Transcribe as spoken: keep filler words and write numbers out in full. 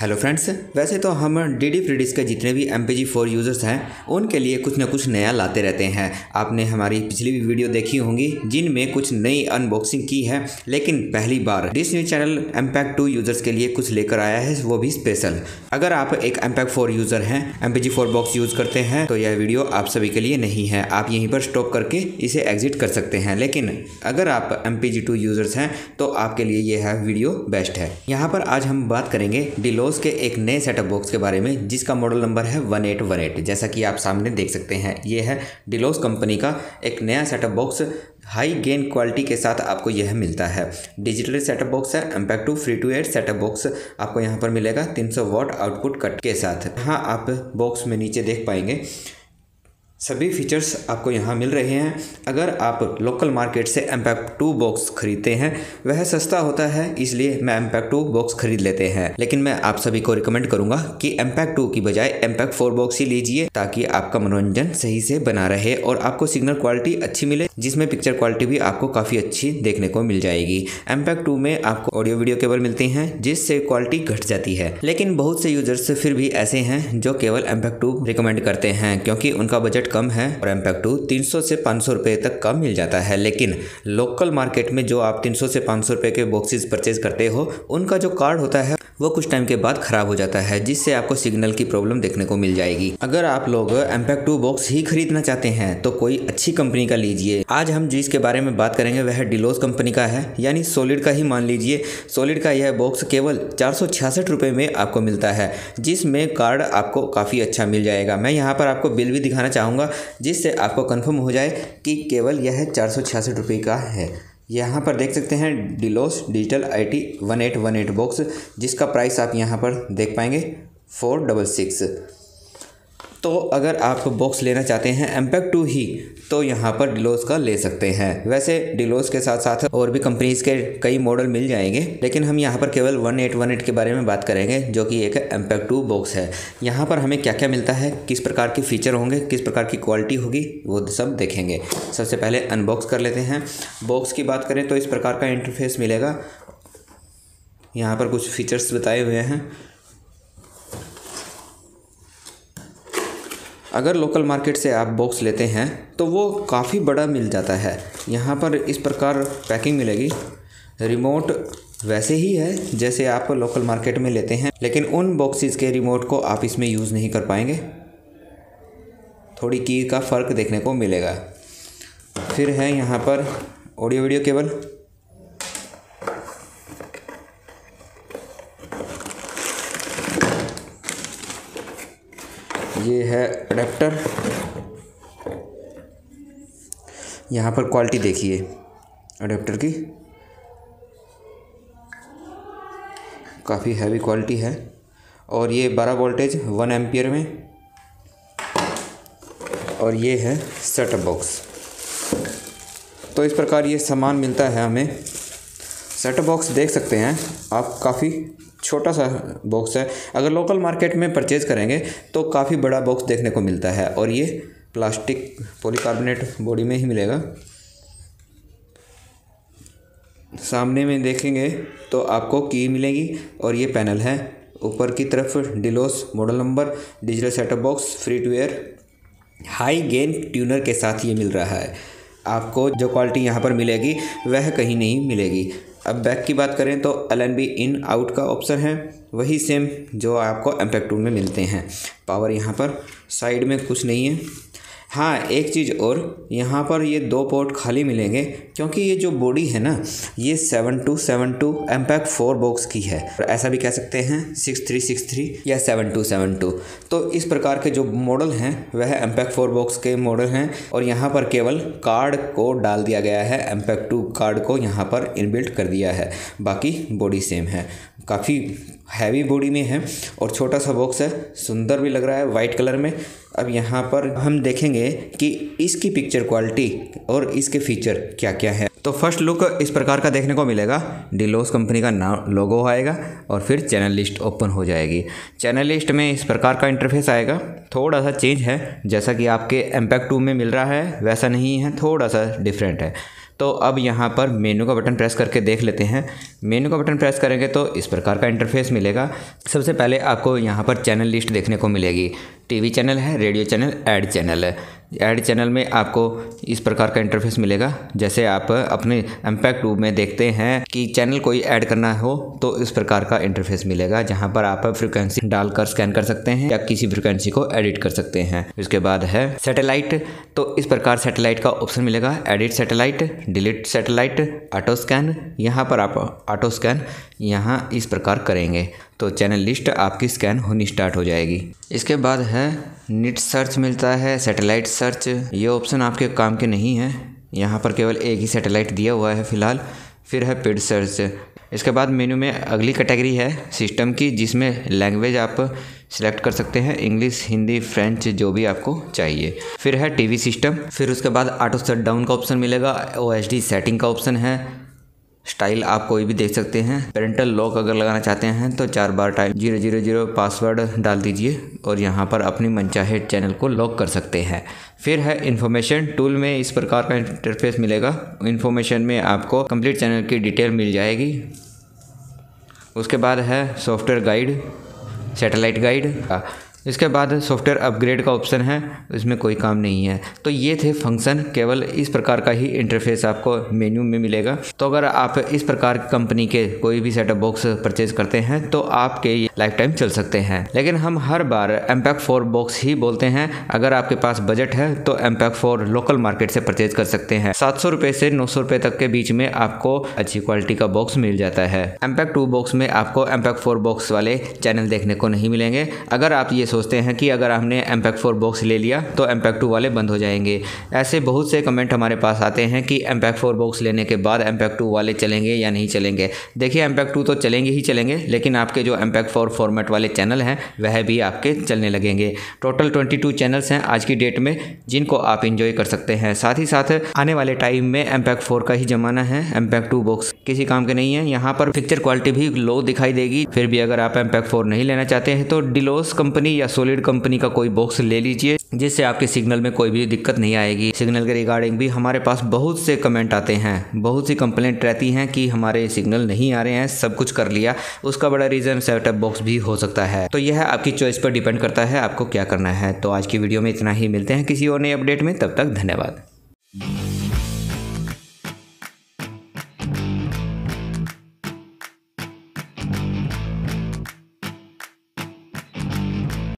Hello friends, वैसे तो हम डी डी फ्री डिस्क के जितने भी M P G four users हैं उनके लिए कुछ ना कुछ नया लाते रहते हैं। आपने हमारी पिछली भी वीडियो देखी होंगी जिनमें कुछ नई अनबॉक्सिंग की है, लेकिन पहली बार this news channel MPEG two users के लिए कुछ लेकर आया है, वो भी स्पेशल। अगर आप एक एमपैक्ट फोर यूज़र हैं, M P G four box use करते हैं तो यह वीडियो आप सभी के लिए नहीं है। आप यहीं पर स्टॉप करके इसे एग्जिट कर सकते हैं, लेकिन अगर आप M P G two users हैं तो आपके लिए यह वीडियो बेस्ट है। यहाँ पर आज हम बात करेंगे डिलोस के एक नए सेटअप बॉक्स के बारे में जिसका मॉडल नंबर है वन एट वन एट। जैसा कि आप सामने देख सकते हैं, ये है डिलोस कंपनी का एक नया setup box. High gain quality के साथ आपको यह मिलता है। डिजिटल सेटअप बॉक्स है, MPEG two free to air setup box आपको यहाँ पर मिलेगा तीन सौ वाट आउटपुट कट के साथ। हाँ, आप बॉक्स में नीचे देख पाएंगे सभी फीचर्स आपको यहाँ मिल रहे हैं। अगर आप लोकल मार्केट से एमपैक्ट टू बॉक्स खरीदते हैं, वह सस्ता होता है, इसलिए मैं एमपैक्ट टू बॉक्स खरीद लेते हैं। लेकिन मैं आप सभी को रिकमेंड करूंगा कि एमपैक्ट टू की बजाय एमपैक्ट फोर बॉक्स ही लीजिए, ताकि आपका मनोरंजन सही से बना रहे और आपको सिग्नल क्वालिटी अच्छी मिले, जिसमें पिक्चर क्वालिटी भी आपको काफ़ी अच्छी देखने को मिल जाएगी। एमपैक्ट टू में आपको ऑडियो वीडियो केबल मिलती हैं जिससे क्वालिटी घट जाती है, लेकिन बहुत से यूजर्स फिर भी ऐसे हैं जो केवल एमपैक्ट टू रिकमेंड करते हैं क्योंकि उनका बजट कम है और एमपैक्ट टू तीन सौ से पाँच सौ रुपये तक का मिल जाता है। लेकिन लोकल मार्केट में जो आप तीन सौ से पाँच सौ रुपये के बॉक्सेस परचेज करते हो, उनका जो कार्ड होता है वो कुछ टाइम के बाद खराब हो जाता है, जिससे आपको सिग्नल की प्रॉब्लम देखने को मिल जाएगी। अगर आप लोग एमपैक्ट टू बॉक्स ही खरीदना चाहते हैं तो कोई अच्छी कंपनी का लीजिए। आज हम जिसके बारे में बात करेंगे वह डिलोस कंपनी का है, यानी सॉलिड का ही मान लीजिए। सॉलिड का यह बॉक्स केवल चार सौ छियासठ रुपये में आपको मिलता है, जिसमें कार्ड आपको काफ़ी अच्छा मिल जाएगा। मैं यहाँ पर आपको बिल भी दिखाना चाहूँगा जिससे आपको कंफर्म हो जाए कि केवल यह चार सौ छियासठ रुपये का है। यहाँ पर देख सकते हैं Dilos digital I T one eight one eight box, जिसका प्राइस आप यहाँ पर देख पाएंगे फोर डबल सिक्स। तो अगर आप बॉक्स लेना चाहते हैं एमपैक्ट टू ही, तो यहाँ पर डिलोस का ले सकते हैं। वैसे डिलोस के साथ साथ और भी कंपनीज के कई मॉडल मिल जाएंगे, लेकिन हम यहाँ पर केवल वन एट वन एट के बारे में बात करेंगे, जो कि एक एमपैक्ट टू बॉक्स है। यहाँ पर हमें क्या क्या मिलता है, किस प्रकार के फीचर होंगे, किस प्रकार की क्वालिटी होगी, वो सब देखेंगे। सबसे पहले अनबॉक्स कर लेते हैं। बॉक्स की बात करें तो इस प्रकार का इंटरफेस मिलेगा। यहाँ पर कुछ फीचर्स बताए हुए हैं। अगर लोकल मार्केट से आप बॉक्स लेते हैं तो वो काफ़ी बड़ा मिल जाता है। यहाँ पर इस प्रकार पैकिंग मिलेगी। रिमोट वैसे ही है जैसे आप लोकल मार्केट में लेते हैं, लेकिन उन बॉक्सेस के रिमोट को आप इसमें यूज़ नहीं कर पाएंगे। थोड़ी की का फ़र्क देखने को मिलेगा। फिर है यहाँ पर ऑडियो वीडियो केबल। ये है अडेप्टर। यहाँ पर क्वालिटी देखिए अडेप्टर की, काफ़ी हैवी क्वालिटी है। और ये बारह वोल्टेज वन एम्पियर में। और ये है सेटअप बॉक्स। तो इस प्रकार ये सामान मिलता है हमें। सेटअप बॉक्स देख सकते हैं आप, काफ़ी छोटा सा बॉक्स है। अगर लोकल मार्केट में परचेज़ करेंगे तो काफ़ी बड़ा बॉक्स देखने को मिलता है, और ये प्लास्टिक पॉलीकार्बोनेट बॉडी में ही मिलेगा। सामने में देखेंगे तो आपको की मिलेगी और ये पैनल है। ऊपर की तरफ Dilos model number, digital setup box free to air, high gain tuner के साथ ये मिल रहा है। आपको जो क्वालिटी यहाँ पर मिलेगी वह कहीं नहीं मिलेगी। अब बैक की बात करें तो L N B in out का ऑप्शन है, वही सेम जो आपको एमपैक्ट टू में मिलते हैं। पावर यहाँ पर साइड में कुछ नहीं है। हाँ, एक चीज़ और, यहाँ पर ये दो पोर्ट खाली मिलेंगे क्योंकि ये जो बॉडी है ना, ये seven two seven two MPEG four box की है। और ऐसा भी कह सकते हैं सिक्स थ्री सिक्स थ्री या सेवन टू सेवन टू। तो इस प्रकार के जो मॉडल हैं वह एमपैक्ट फोर बॉक्स के मॉडल हैं। और यहाँ पर केवल कार्ड को डाल दिया गया है, एमपैक्ट टू कार्ड को यहाँ पर इनबिल्ट कर दिया है, बाकी बॉडी सेम है। काफ़ी हैवी बॉडी में है और छोटा सा बॉक्स है, सुंदर भी लग रहा है वाइट कलर में। अब यहाँ पर हम देखेंगे कि इसकी पिक्चर क्वालिटी और इसके फीचर क्या क्या है। तो फर्स्ट लुक इस प्रकार का देखने को मिलेगा। डिलोस कंपनी का नाम लोगो आएगा और फिर चैनल लिस्ट ओपन हो जाएगी। चैनल लिस्ट में इस प्रकार का इंटरफेस आएगा। थोड़ा सा चेंज है, जैसा कि आपके एमपैक्ट टू में मिल रहा है वैसा नहीं है, थोड़ा सा डिफरेंट है। तो अब यहाँ पर मेनू का बटन प्रेस करके देख लेते हैं। मेनू का बटन प्रेस करेंगे तो इस प्रकार का इंटरफेस मिलेगा। सबसे पहले आपको यहाँ पर चैनल लिस्ट देखने को मिलेगी। टीवी चैनल है, रेडियो चैनल, ऐड चैनल है। ऐड चैनल में आपको इस प्रकार का इंटरफेस मिलेगा। जैसे आप अपने इम्पैक्ट टू में देखते हैं कि चैनल कोई ऐड करना हो तो इस प्रकार का इंटरफेस मिलेगा, जहां पर आप फ्रीक्वेंसी डालकर स्कैन कर सकते हैं या किसी फ्रीक्वेंसी को एडिट कर सकते हैं। इसके बाद है सैटेलाइट, तो इस प्रकार सैटेलाइट का ऑप्शन मिलेगा। Edit satellite, delete satellite, auto scan. यहाँ पर आप ऑटो स्कैन यहाँ इस प्रकार करेंगे तो चैनल लिस्ट आपकी स्कैन होनी स्टार्ट हो जाएगी। इसके बाद है नेट सर्च मिलता है, सैटेलाइट सर्च। ये ऑप्शन आपके काम के नहीं है, यहाँ पर केवल एक ही सैटेलाइट दिया हुआ है फ़िलहाल। फिर है पेड सर्च। इसके बाद मेनू में अगली कैटेगरी है सिस्टम की, जिसमें लैंग्वेज आप सिलेक्ट कर सकते हैं, इंग्लिश, हिंदी, फ्रेंच, जो भी आपको चाहिए। फिर है टीवी सिस्टम। फिर उसके बाद ऑटो शट डाउन का ऑप्शन मिलेगा। ओ एच डी सेटिंग का ऑप्शन है। स्टाइल आप कोई भी देख सकते हैं। पेरेंटल लॉक अगर लगाना चाहते हैं तो चार बार time zero zero zero password डाल दीजिए और यहाँ पर अपनी मनचाहे चैनल को लॉक कर सकते हैं। फिर है इन्फॉर्मेशन टूल में इस प्रकार का इंटरफेस मिलेगा। इन्फॉर्मेशन में आपको कंप्लीट चैनल की डिटेल मिल जाएगी। उसके बाद है सॉफ्टवेयर गाइड, सैटेलाइट गाइड। इसके बाद सॉफ्टवेयर अपग्रेड का ऑप्शन है, इसमें कोई काम नहीं है। तो ये थे फंक्शन, केवल इस प्रकार का ही इंटरफेस आपको मेन्यू में मिलेगा। तो अगर आप इस प्रकार कंपनी के कोई भी सेटअप बॉक्स परचेज करते हैं तो आपके लाइफ टाइम चल सकते हैं। लेकिन हम हर बार इम्पैक्ट फोर बॉक्स ही बोलते हैं। अगर आपके पास बजट है तो इम्पैक्ट फोर लोकल मार्केट से परचेज कर सकते हैं। सात सौ रुपये से नौ सौ रुपये तक के बीच में आपको अच्छी क्वालिटी का बॉक्स मिल जाता है। इम्पैक्ट टू बॉक्स में आपको इम्पैक्ट फोर बॉक्स वाले चैनल देखने को नहीं मिलेंगे। अगर आप ये सोचते हैं कि अगर हमने इम्पैक्ट फोर बॉक्स ले लिया तो इम्पैक्ट टू वाले बंद हो जाएंगे, ऐसे बहुत से कमेंट हमारे पास आते हैं कि इम्पैक्ट फोर बॉक्स लेने के बाद इम्पैक्ट टू वाले चलेंगे या नहीं चलेंगे। देखिए, इम्पैक्ट टू तो चलेंगे ही चलेंगे, लेकिन आपके जो इम्पैक्ट फोर फॉर्मेट वाले चैनल हैं वह भी आपके चलने लगेंगे। टोटल बाईस चैनल्स हैं आज की डेट में, जिनको आप इंजॉय कर सकते हैं। साथ ही साथ आने वाले टाइम में इम्पैक्ट फोर का ही जमाना है। इम्पैक्ट टू बॉक्स किसी काम के नहीं है। यहाँ पर पिक्चर क्वालिटी भी लो दिखाई देगी। फिर भी अगर आप इम्पैक्ट फोर नहीं लेना चाहते हैं तो डिलोस कंपनी या सॉलिड कंपनी का कोई बॉक्स ले लीजिए, जिससे आपके सिग्नल में कोई भी दिक्कत नहीं आएगी। सिग्नल के रिगार्डिंग भी हमारे पास बहुत से कमेंट आते हैं, बहुत सी कंप्लेंट रहती हैं कि हमारे सिग्नल नहीं आ रहे हैं, सब कुछ कर लिया। उसका बड़ा रीज़न सेटअप बॉक्स भी हो सकता है। तो यह आपकी चॉइस पर डिपेंड करता है आपको क्या करना है। तो आज की वीडियो में इतना ही, मिलते हैं किसी और नए अपडेट में, तब तक धन्यवाद।